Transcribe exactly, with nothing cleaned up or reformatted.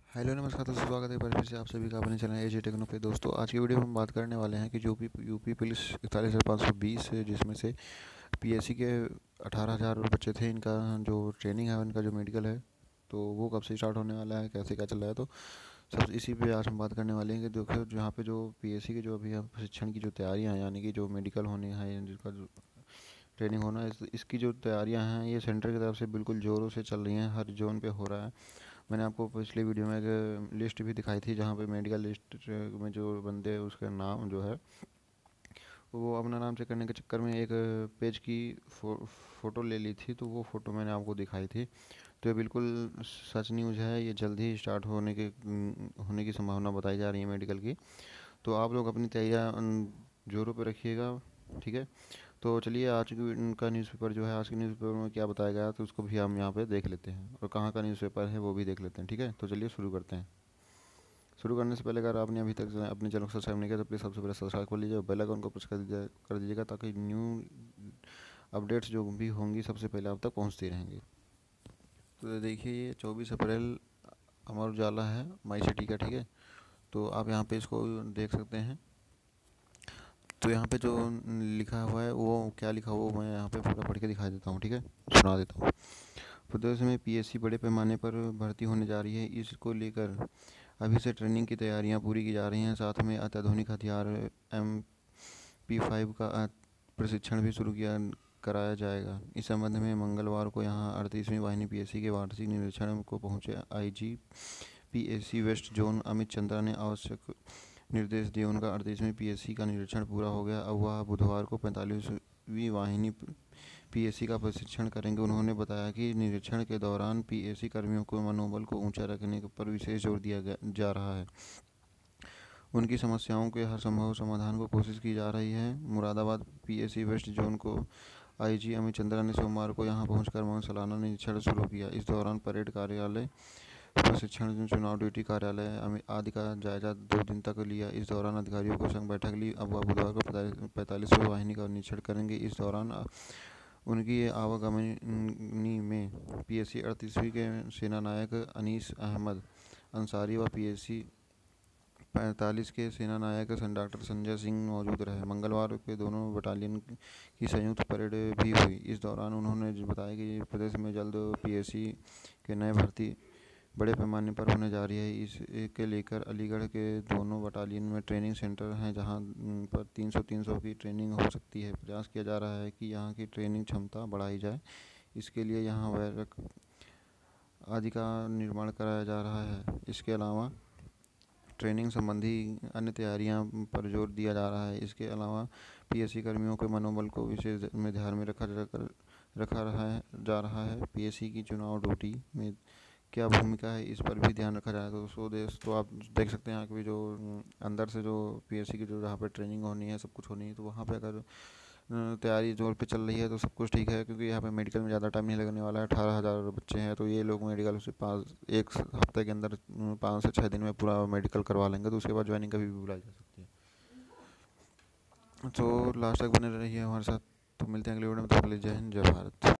Hello नमस्कार दोस्तों, स्वागत है एक बार फिर से आप सभी का अपने चैनल एजे टेक्नो पे। दोस्तों आज की वीडियो में हम बात करने वाले हैं कि जो भी यूपी पुलिस इकतालीस हज़ार पाँच सौ बीस है, जिसमें से पीएससी के अठारह हज़ार बच्चे थे, इनका जो ट्रेनिंग है, इनका जो मेडिकल है, तो वो कब से स्टार्ट होने वाला है, कैसे क्या चल रहा है। तो सब इसी पे आज हम बात करने वाले हैं कि देखो जहाँ पे जो पीएससी के जो अभी प्रशिक्षण की जो तैयारियाँ हैं, यानी कि जो मेडिकल होने हैं, जिसका जो ट्रेनिंग होना है, इस, इसकी जो तैयारियां हैं ये सेंटर की तरफ से बिल्कुल ज़ोरों से चल रही हैं, हर जोन पे हो रहा है। मैंने आपको पिछली वीडियो में एक लिस्ट भी दिखाई थी, जहाँ पे मेडिकल लिस्ट में जो बंदे उसका नाम जो है वो अपना नाम चेक करने के चक्कर में एक पेज की फो, फ़ोटो ले ली थी, तो वो फ़ोटो मैंने आपको दिखाई थी। तो ये बिल्कुल सच न्यूज़ है, ये जल्द ही स्टार्ट होने के होने की संभावना बताई जा रही है मेडिकल की। तो आप लोग अपनी तैयारियाँ जोरों पे रखिएगा, ठीक है। तो चलिए आज की उनका न्यूज़पेपर जो है, आज के न्यूज़पेपर में क्या बताया गया तो उसको भी हम यहाँ पे देख लेते हैं, और कहाँ का न्यूज़पेपर है वो भी देख लेते हैं, ठीक है। तो चलिए शुरू करते हैं। शुरू करने से पहले अगर आपने अभी तक अपने चैनल को सब्सक्राइब नहीं किया तो प्लीज़ सबसे पहले सब्सक्राइब कर लीजिए और बेल आइकन को प्रेस कर दीजिए कर दीजिएगा ताकि न्यू अपडेट्स जो भी होंगी सबसे पहले आप तक पहुँचती रहेंगी। तो देखिए ये चौबीस अप्रैल अमर उजाला है माई सिटी का, ठीक है। तो आप यहाँ पे इसको देख सकते हैं। तो यहाँ पे जो लिखा हुआ है वो क्या लिखा हुआ मैं यहाँ पे पूरा पढ़ के दिखा देता हूँ, ठीक है, सुना देता हूँ। प्रदेश में पीएससी बड़े पैमाने पर भर्ती होने जा रही है। इसको लेकर अभी से ट्रेनिंग की तैयारियां पूरी की जा रही हैं। साथ में अत्याधुनिक हथियार एम पी फाइव का प्रशिक्षण भी शुरू किया कराया जाएगा। इस संबंध में मंगलवार को यहाँ अड़तीसवीं वाहिनी पीएससी के वार्षिक निरीक्षण को पहुँचे IG PSC west zone Amit Chandra ने आवश्यक निर्देश दिए। उनका अड़तीसवीं पीएससी का निरीक्षण पूरा हो गया। अब वह बुधवार को पैंतालीसवीं वाहिनी पीएससी का प्रशिक्षण करेंगे। उन्होंने बताया कि निरीक्षण के दौरान पीएससी कर्मियों को मनोबल को ऊंचा रखने पर विशेष जोर दिया जा रहा है। उनकी समस्याओं के हर संभव समाधान को कोशिश की जा रही है। मुरादाबाद पीएससी वेस्ट जोन को आईजी अमित चंद्रा ने सोमवार को यहां पहुंचकर सालाना निरीक्षण शुरू किया। इस दौरान परेड कार्यालय, प्रशिक्षण, चुनाव ड्यूटी कार्यालय आदि का जायजा दो दिन तक लिया। इस दौरान अधिकारियों को संग बैठक ली। अब वह बुधवार को पैंतालीसवीं वाहिनी का निरीक्षण करेंगे। इस दौरान उनकी आवागमनी में पीएससी अड़तीसवीं के सेना नायक अनीस अहमद अंसारी व पीएससी पैंतालीस के सेना नायक डॉक्टर संजय सिंह मौजूद रहे। मंगलवार के दोनों बटालियन की संयुक्त परेड भी हुई। इस दौरान उन्होंने बताया कि प्रदेश में जल्द पीएससी के नए भर्ती बड़े पैमाने पर होने जा रही है। इसके लेकर अलीगढ़ के दोनों बटालियन में ट्रेनिंग सेंटर हैं, जहां पर तीन सौ तीन सौ की ट्रेनिंग हो सकती है। प्रयास किया जा रहा है कि यहां की ट्रेनिंग क्षमता बढ़ाई जाए। इसके लिए यहां बैरक आदि का निर्माण कराया जा रहा है। इसके अलावा ट्रेनिंग संबंधी अन्य तैयारियां पर जोर दिया जा रहा है। इसके अलावा पीएससी कर्मियों के मनोबल को विशेष में ध्यान में रखा रखा रहा है जा रहा है। पीएससी की चुनाव ड्यूटी में क्या भूमिका है, इस पर भी ध्यान रखा जाए। तो सो देश तो आप देख सकते हैं यहाँ की जो अंदर से जो पीएससी की जो जहाँ पे ट्रेनिंग होनी है, सब कुछ होनी है, तो वहाँ पे अगर तैयारी जोर पे चल रही है तो सब कुछ ठीक है, क्योंकि यहाँ पे मेडिकल में ज़्यादा टाइम नहीं लगने वाला है। अठारह हज़ार बच्चे हैं, तो ये लोग मेडिकल से पाँच एक हफ्ते के अंदर पाँच से छः दिन में पूरा मेडिकल करवा लेंगे। तो उसके बाद ज्वाइनिंग कभी भी बुलाई जा सकती है। तो लास्ट तक बने रहिए हमारे साथ। तो मिलते हैं अगले वीडियो में। तो जय हिंद, जय भारत।